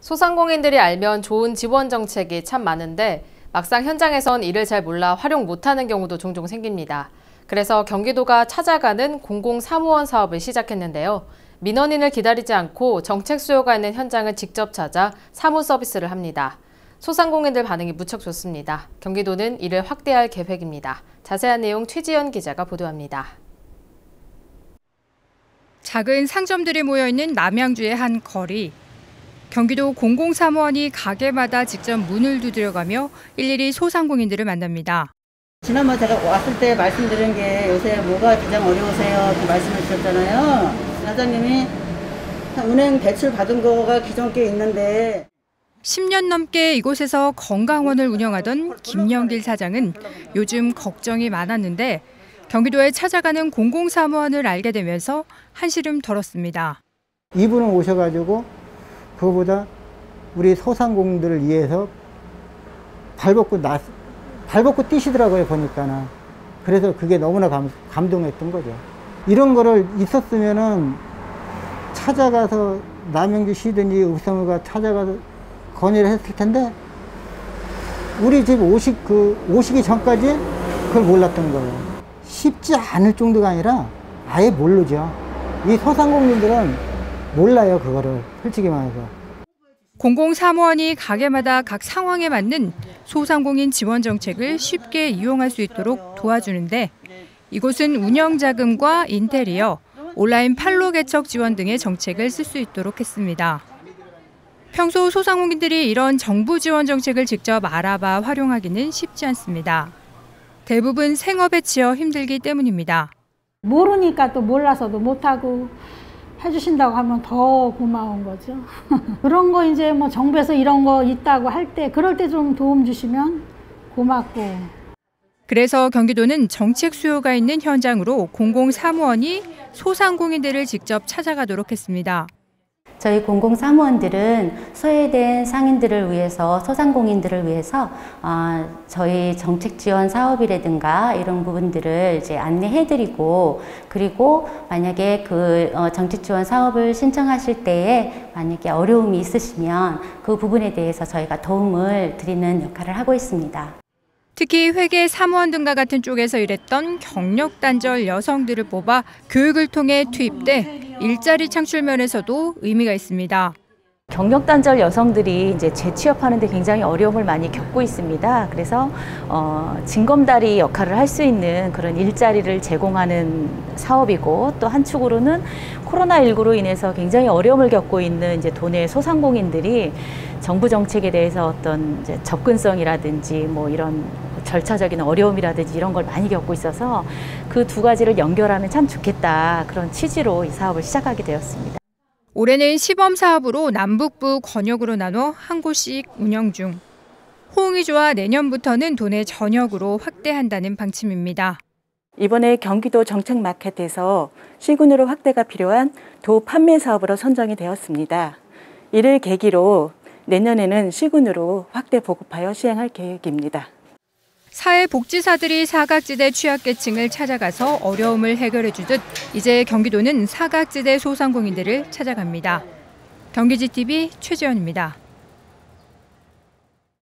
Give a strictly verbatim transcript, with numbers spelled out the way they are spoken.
소상공인들이 알면 좋은 지원 정책이 참 많은데 막상 현장에선 이를 잘 몰라 활용 못하는 경우도 종종 생깁니다. 그래서 경기도가 찾아가는 공공사무원 사업을 시작했는데요. 민원인을 기다리지 않고 정책 수요가 있는 현장을 직접 찾아 사무 서비스를 합니다. 소상공인들 반응이 무척 좋습니다. 경기도는 이를 확대할 계획입니다. 자세한 내용 최지연 기자가 보도합니다. 작은 상점들이 모여있는 남양주의 한 거리. 경기도 공공사무원이 가게마다 직접 문을 두드려가며 일일이 소상공인들을 만납니다. 지난번 제가 왔을 때 말씀드린 게 요새 뭐가 가장 어려우세요? 그 말씀을 주셨잖아요. 사장님이 은행 대출 받은 거가 기존 게 있는데 십 년 넘게 이곳에서 건강원을 운영하던 김영길 사장은 요즘 걱정이 많았는데 경기도에 찾아가는 공공사무원을 알게 되면서 한시름 덜었습니다. 이분은 오셔가지고 그거보다 우리 소상공인들을 위해서 발벗고 나, 발벗고 뛰시더라고요, 보니까는. 그래서 그게 너무나 감, 감동했던 거죠. 이런 거를 있었으면은 찾아가서 남양주시든지 읍성을가 찾아가서 건의를 했을 텐데 우리 집 오시, 그, 오시기 전까지 그걸 몰랐던 거예요. 쉽지 않을 정도가 아니라 아예 모르죠. 이 소상공인들은 몰라요, 그거를. 솔직히 말해서. 공공사무원이 가게마다 각 상황에 맞는 소상공인 지원 정책을 쉽게 이용할 수 있도록 도와주는데 이곳은 운영자금과 인테리어, 온라인 판로 개척 지원 등의 정책을 쓸 수 있도록 했습니다. 평소 소상공인들이 이런 정부 지원 정책을 직접 알아봐 활용하기는 쉽지 않습니다. 대부분 생업에 치여 힘들기 때문입니다. 모르니까 또 몰라서도 못하고 해주신다고 하면 더 고마운 거죠. 그런 거 이제 뭐 정부에서 이런 거 있다고 할 때 그럴 때 좀 도움 주시면 고맙고. 그래서 경기도는 정책 수요가 있는 현장으로 공공사무원이 소상공인들을 직접 찾아가도록 했습니다. 저희 공공사무원들은 소외된 상인들을 위해서, 소상공인들을 위해서 어, 저희 정책 지원 사업이라든가 이런 부분들을 이제 안내해드리고, 그리고 만약에 그 어, 정책 지원 사업을 신청하실 때에 만약에 어려움이 있으시면 그 부분에 대해서 저희가 도움을 드리는 역할을 하고 있습니다. 특히 회계 사무원 등과 같은 쪽에서 일했던 경력 단절 여성들을 뽑아 교육을 통해 투입돼 일자리 창출 면에서도 의미가 있습니다. 경력 단절 여성들이 이제 재취업하는 데 굉장히 어려움을 많이 겪고 있습니다. 그래서 어, 징검다리 역할을 할 수 있는 그런 일자리를 제공하는 사업이고, 또 한축으로는 코로나십구로 인해서 굉장히 어려움을 겪고 있는 이제 도내 소상공인들이 정부 정책에 대해서 어떤 이제 접근성이라든지 뭐 이런 절차적인 어려움이라든지 이런 걸 많이 겪고 있어서 그 두 가지를 연결하면 참 좋겠다, 그런 취지로 이 사업을 시작하게 되었습니다. 올해는 시범 사업으로 남북부 권역으로 나눠 한 곳씩 운영 중. 호응이 좋아 내년부터는 도내 전역으로 확대한다는 방침입니다. 이번에 경기도 정책마켓에서 시군으로 확대가 필요한 도 판매 사업으로 선정이 되었습니다. 이를 계기로 내년에는 시군으로 확대 보급하여 시행할 계획입니다. 사회복지사들이 사각지대 취약계층을 찾아가서 어려움을 해결해주듯 이제 경기도는 사각지대 소상공인들을 찾아갑니다. 경기지티비 최지연입니다.